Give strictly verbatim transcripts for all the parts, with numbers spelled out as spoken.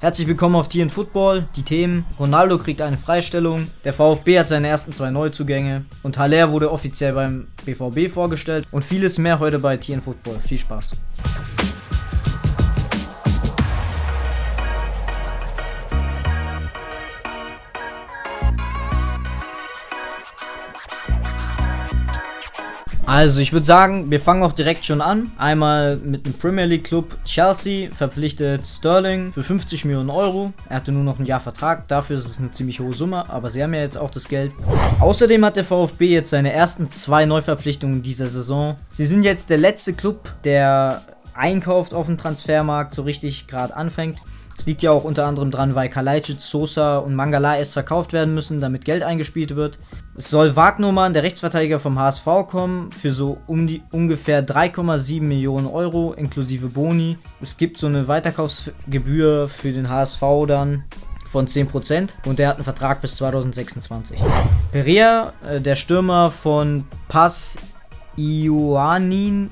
Herzlich willkommen auf T N Football. Die Themen: Ronaldo kriegt eine Freistellung, der VfB hat seine ersten zwei Neuzugänge und Haller wurde offiziell beim B V B vorgestellt und vieles mehr heute bei T N Football. Viel Spaß! Also ich würde sagen, wir fangen auch direkt schon an. Einmal mit dem Premier League Club. Chelsea verpflichtet Sterling für fünfzig Millionen Euro. Er hatte nur noch ein Jahr Vertrag, dafür ist es eine ziemlich hohe Summe, aber sie haben ja jetzt auch das Geld. Außerdem hat der VfB jetzt seine ersten zwei Neuverpflichtungen dieser Saison. Sie sind jetzt der letzte Club, der einkauft auf dem Transfermarkt, so richtig gerade anfängt. Es liegt ja auch unter anderem dran, weil Kalajdzic, Sosa und Mangala erst verkauft werden müssen, damit Geld eingespielt wird. Es soll Wagnumann, der Rechtsverteidiger vom H S V, kommen, für so um die ungefähr drei Komma sieben Millionen Euro inklusive Boni. Es gibt so eine Weiterkaufsgebühr für den H S V dann von zehn Prozent und der hat einen Vertrag bis zweitausendsechsundzwanzig. Perea, äh, der Stürmer von Pas Ioannina,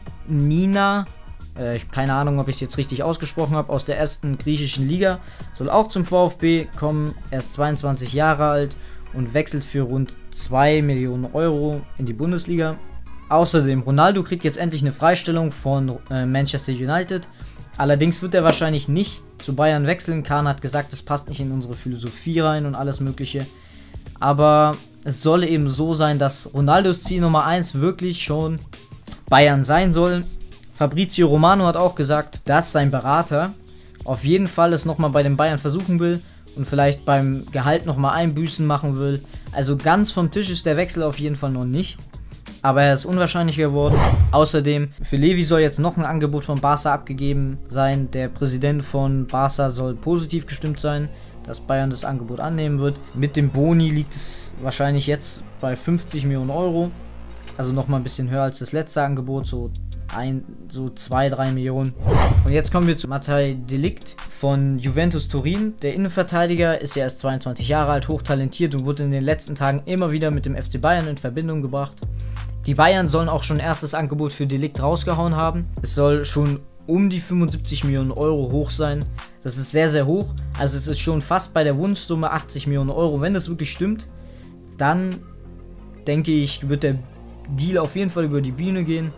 äh, keine Ahnung, ob ich es jetzt richtig ausgesprochen habe, aus der ersten griechischen Liga, soll auch zum VfB kommen. Er ist zweiundzwanzig Jahre alt und wechselt für rund zwei Millionen Euro in die Bundesliga. Außerdem, Ronaldo kriegt jetzt endlich eine Freistellung von äh, Manchester United. Allerdings wird er wahrscheinlich nicht zu Bayern wechseln. Kahn hat gesagt, das passt nicht in unsere Philosophie rein und alles mögliche. Aber es soll eben so sein, dass Ronaldos Ziel Nummer eins wirklich schon Bayern sein soll. Fabrizio Romano hat auch gesagt, dass sein Berater auf jeden Fall es nochmal bei den Bayern versuchen will und vielleicht beim Gehalt nochmal Einbüßen machen will. Also ganz vom Tisch ist der Wechsel auf jeden Fall noch nicht. Aber er ist unwahrscheinlicher geworden. Außerdem, für Levi soll jetzt noch ein Angebot von Barca abgegeben sein. Der Präsident von Barca soll positiv gestimmt sein, dass Bayern das Angebot annehmen wird. Mit dem Boni liegt es wahrscheinlich jetzt bei fünfzig Millionen Euro. Also nochmal ein bisschen höher als das letzte Angebot, so ein, so zwei, drei Millionen. Und jetzt kommen wir zu Matthij de Ligt von Juventus Turin. Der Innenverteidiger ist ja erst zweiundzwanzig Jahre alt, hochtalentiert und wurde in den letzten Tagen immer wieder mit dem F C Bayern in Verbindung gebracht. Die Bayern sollen auch schon ein erstes Angebot für de Ligt rausgehauen haben. Es soll schon um die fünfundsiebzig Millionen Euro hoch sein. Das ist sehr, sehr hoch. Also es ist schon fast bei der Wunschsumme achtzig Millionen Euro. Wenn das wirklich stimmt, dann denke ich, wird der Deal auf jeden Fall über die Bühne gehen.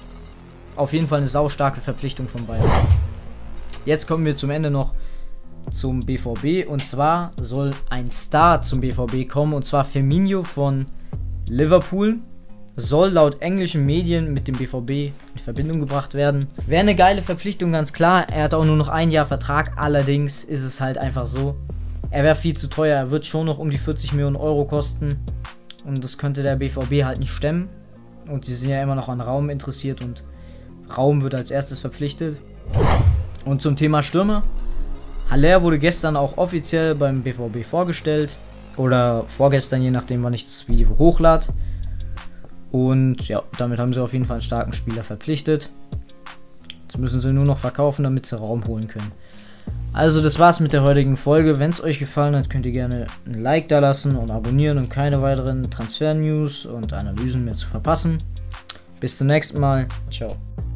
Auf jeden Fall eine saustarke Verpflichtung von Bayern. Jetzt kommen wir zum Ende noch zum B V B. Und zwar soll ein Star zum B V B kommen. Und zwar Firmino von Liverpool. Soll laut englischen Medien mit dem B V B in Verbindung gebracht werden. Wäre eine geile Verpflichtung, ganz klar. Er hat auch nur noch ein Jahr Vertrag. Allerdings ist es halt einfach so, er wäre viel zu teuer. Er wird schon noch um die vierzig Millionen Euro kosten. Und das könnte der B V B halt nicht stemmen. Und sie sind ja immer noch an Raum interessiert und Raum wird als erstes verpflichtet. Und zum Thema Stürmer. Haller wurde gestern auch offiziell beim B V B vorgestellt. Oder vorgestern, je nachdem, wann ich das Video hochlade. Und ja, damit haben sie auf jeden Fall einen starken Spieler verpflichtet. Jetzt müssen sie nur noch verkaufen, damit sie Raum holen können. Also das war's mit der heutigen Folge. Wenn es euch gefallen hat, könnt ihr gerne ein Like da lassen und abonnieren, um keine weiteren Transfer-News und Analysen mehr zu verpassen. Bis zum nächsten Mal. Ciao.